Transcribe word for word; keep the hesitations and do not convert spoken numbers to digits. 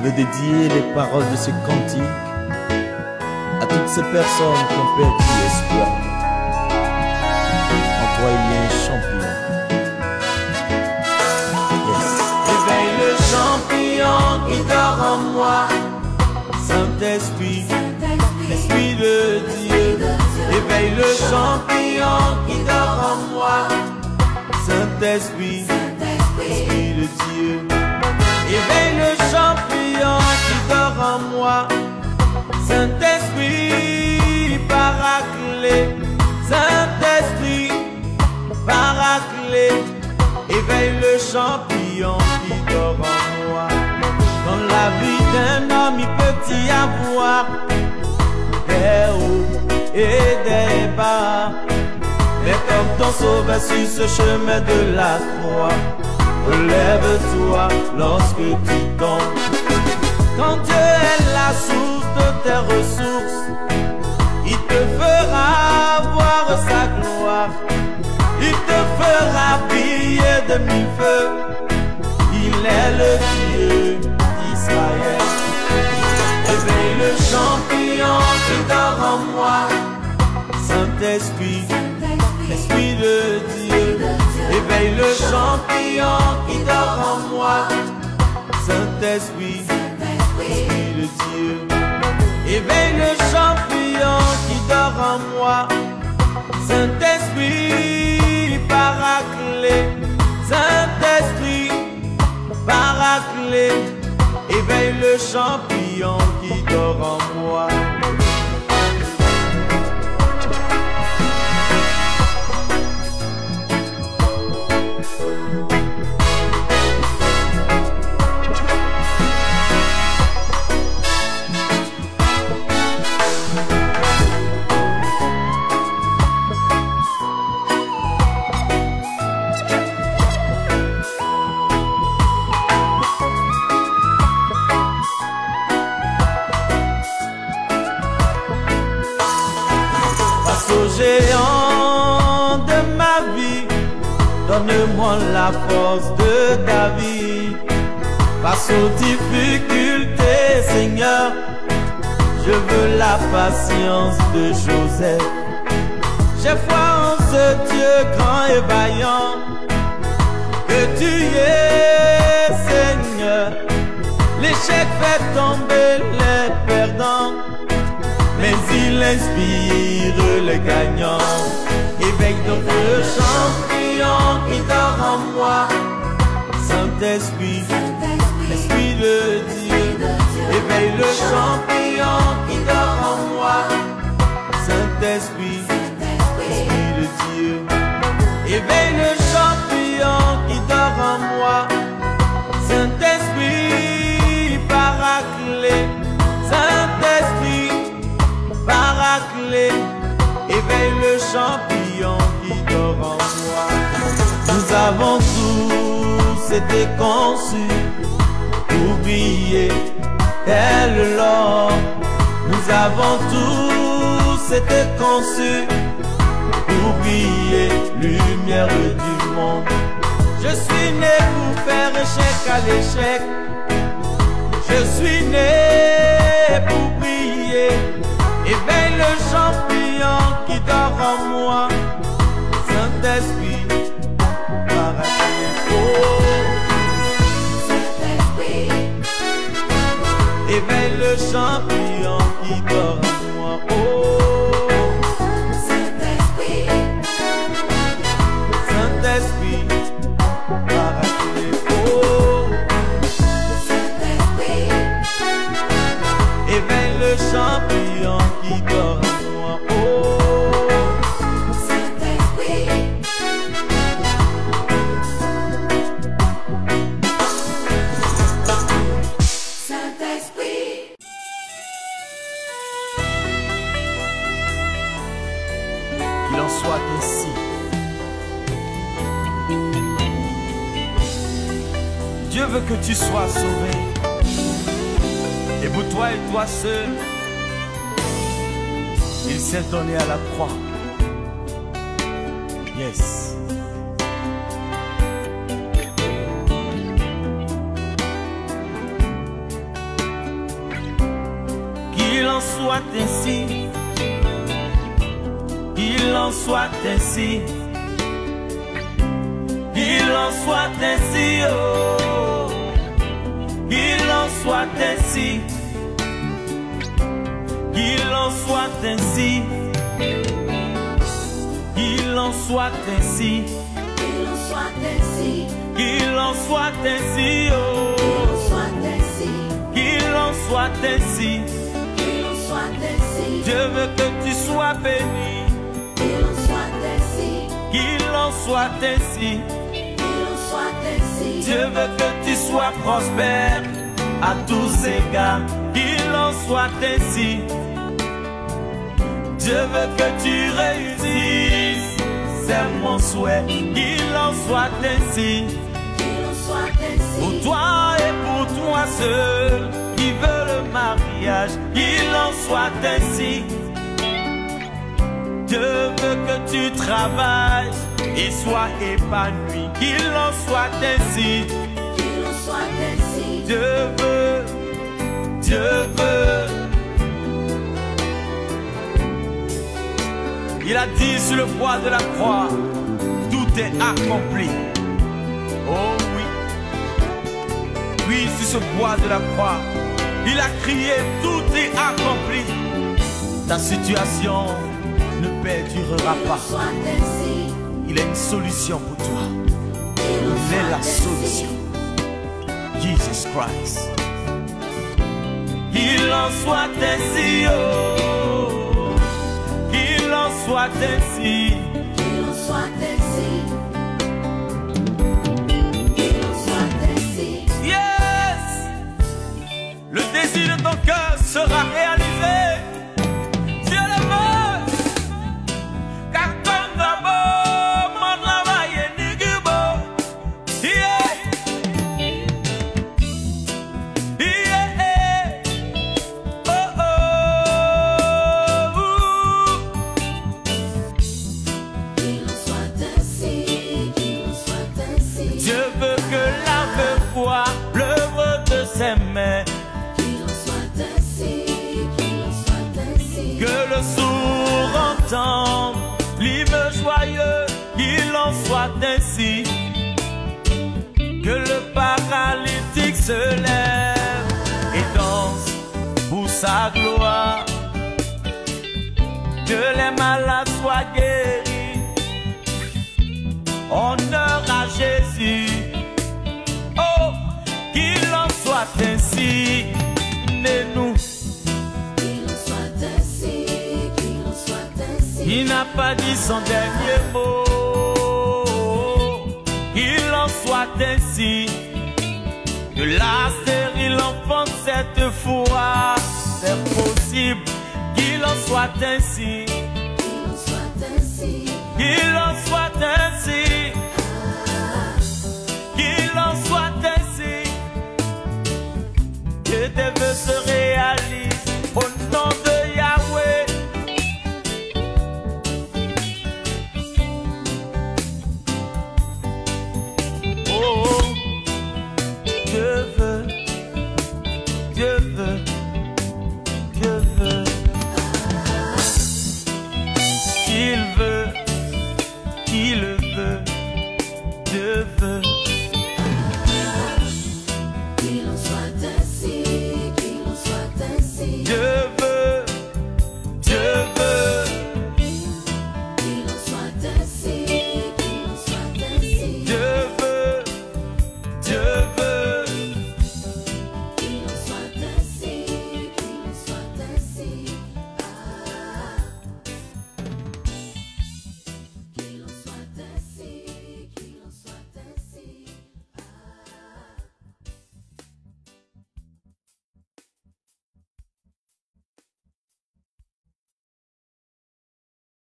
veux dédier les paroles de ce cantique à toutes ces personnes qui ont perdu espoir. En toi il y a un champion. Yes. Éveille le champion qui dort en moi. Saint-Esprit, Esprit de Dieu. Éveille le champion qui dort en moi. Saint-Esprit, Esprit de Dieu. Éveille le champion qui dort en moi. Saint-Esprit, paraclet. Saint-Esprit, paraclet. Éveille le champion qui dort en moi. Dans la vie d'un homme, il peut y avoir des hauts et des bas. Mais comme ton sauveur sur ce chemin de la croix, relève-toi lorsque tu tombes. Quand Dieu est la source de tes ressources, il te fera voir sa gloire. Il te fera briller de mille feux. Il est le Dieu d'Israël. Éveille le champion qui dort en moi. Saint-Esprit, Esprit de Dieu. Éveille le champion qui dort en moi. Saint-Esprit, Esprit de Dieu. Éveille le champion qui dort en moi. Saint-Esprit, paraclet. Saint-Esprit, paraclet. Éveille le champion qui dort en moi. Au géant de ma vie, donne-moi la force de David. Face aux difficultés, Seigneur, je veux la patience de Joseph. J'ai foi en ce Dieu grand et vaillant, que tu es, Seigneur. L'échec fait tomber les perdants, mais il inspire les gagnants. Éveille donc le champion qui dort en moi. Saint-Esprit, Esprit de Dieu. Éveille le champion qui dort en moi. Saint-Esprit, Esprit de Dieu. Éveille le champion qui dort en moi. Saint-Esprit, paraclet. Saint-Esprit, paraclet. Éveille le champion qui dort en moi. Nous avons tous été conçus pour briller tel l'or. Nous avons tous été conçus pour briller, lumière du monde. Je suis né pour faire échec à l'échec. Je suis né pour briller. Éveille le champion qui dort en moi. Saint-Esprit, paraclet. Oh. Saint-Esprit, éveille le champion qui dort en moi. Oh. Saint-Esprit, Saint-Esprit, paraclet. Oh. Saint-Esprit, éveille le champion qui dort en moi. Oh. Saint-Esprit, Saint-Esprit. Qu'il en soit ainsi. Dieu veut que tu sois sauvé. Et pour toi et toi seul, il s'est donné à la croix. Yes. en soit ainsi. Qu'il en soit ainsi. Qu'il en soit ainsi, oh. Qu'il en soit ainsi. Qu'il en soit ainsi. Qu'il en soit ainsi. Qu'il en soit ainsi. Qu'il en soit ainsi, oh. Qu'il en soit ainsi. Qu'il en soit ainsi. Je veux que tu sois béni. Qu'il en soit ainsi. Qu'il en soit ainsi. Qu'il en soit ainsi. Je veux que tu sois prospère à tous égards. Qu'il en soit ainsi. Je veux que tu réussisses. C'est mon souhait. Qu'il en soit ainsi. Qu'il en soit ainsi. Pour toi et pour toi seul qui veut le mariage. Qu'il en soit ainsi. Je veux que tu travailles et sois épanoui. Qu'il en soit ainsi. Qu'il en soit ainsi. Je veux, je veux. Il a dit sur le bois de la croix, tout est accompli. Oh oui. Oui, sur ce bois de la croix, il a crié, tout est accompli. Ta situation ne perdurera pas. Il a une solution pour toi. Il est la solution. Jesus Christ. Qu'il en soit ainsi, oh. Qu'il en soit ainsi. Qu'il en soit ainsi. Qu'il en soit ainsi. Yes. Le désir de ton cœur sera réalisé. Dieu le veut. Car comme d'abord, mon travail est nigubo. Yeah. Yeah. Oh oh. Qu'il en soit ainsi. Qu'il en soit ainsi. Je veux que l'aveugle voie l'œuvre de ses mains. Qu'il en soit ainsi. Qu'il en soit ainsi. Que le sourd entende l'hymne joyeux, qu'il en soit ainsi. Que le paralytique se lève et danse pour sa gloire. Que les malades soient guéris. Honneur à Jésus. Oh, qu'il en soit ainsi. Et nous, Qu'il en soit ainsi. Qu'il en soit ainsi. il n'a pas dit son dernier mot. Qu'il en soit ainsi. Que la stérile enfante cette fois, c'est possible. Qu'il en soit ainsi.